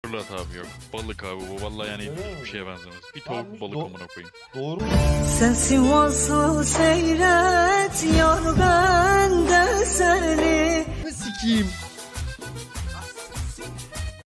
Fırlat abi yok. Balık abi bu vallahi yani hiçbir şeye benzemez. Bir tavuk balık amına koyayım. Doğru. Sen Sivas'ı seyret yar ben de seni. Sikiyim.